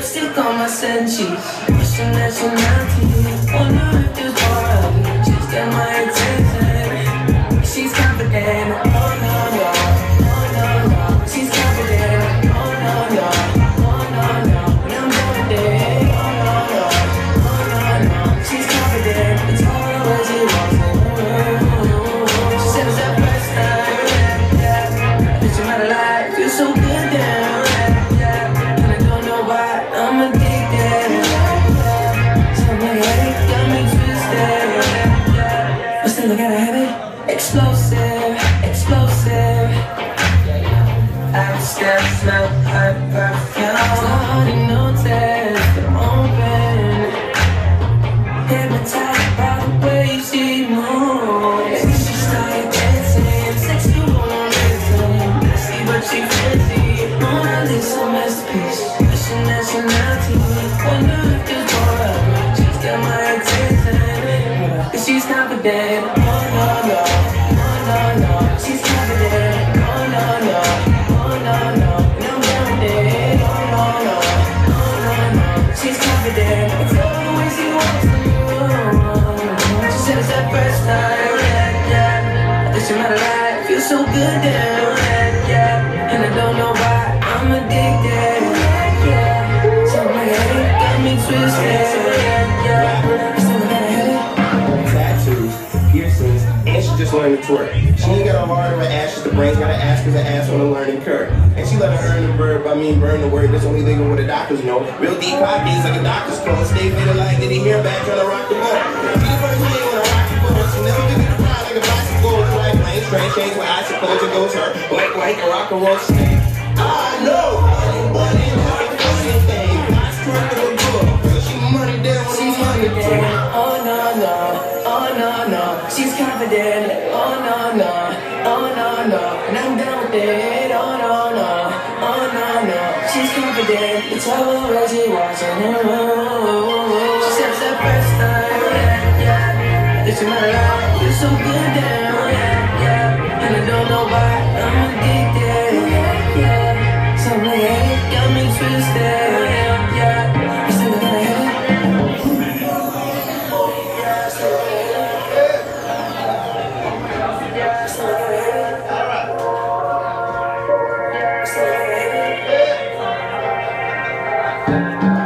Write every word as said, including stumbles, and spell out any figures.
lipstick on my senses. Wishing nationality, wonder if there's more of it. She's got my attention. She's confident. Oh no no, oh no no. She's confident. Oh no no, oh no no. And I'm going there. Oh no no, oh no no. She's confident. It's all the way she walks in the room. She said it's that first time. Yeah, yeah. I think she might have lied. Feels so good down. Yeah, yeah. And I don't know why I'm addicted. So my head got me twisted. But still I gotta have it. Explosive, explosive. I still smell her perfume. I already noticed that I'm open. Hypnotized by the way she moves. She started dancing, sexy woman dancing. Nasty but she fancy. Mona Lisa masterpiece. Wishing nationality. Wonder if there's more of me. She's got my attention. Cause she's confident. Oh no no, oh no no. She's confident. Oh no no, oh no no. And I'm down there. Oh no no, oh no no. She's confident. It's all the way she walks in the room. She said it's that first time. Yeah, yeah. I think she might have lied. Feels so good down. Yeah, yeah. And I don't know why I'm addicted. Yeah, yeah. So my head got me twisted. Yeah, yeah. So I gotta hit it. Tattoos, piercings, and she just learned to twerk. She ain't got a heart or an ass, just the brains got an ass cause her ass on a learning curve. And she let her earn the verb, I mean burn the word, that's only legal what the doctors know. Real deep pockets like a doctor's clone, stay fit like did he hear back trying to rock the boat. She the first lady when I rock the boat, she never did it ride like a bicycle, it's like plain strange chains where I suppose it goes her, like like a rock and roll snake. I know, but it was a funny thing, I struck in the book, cause she money down when she's money down. Oh no no, oh no no, she's confident. Oh no no, oh no no, and I'm down with it. Oh no no, oh no no, she's confident. It's all over she walks in the room. She said it's that first time. Yeah, yeah. I think she might have lied. You're so good down. Yeah, yeah. And I don't know why I'm addicted. Yeah, yeah. So my head got me twisted. Yeah, yeah. You still gotta have it. Alright.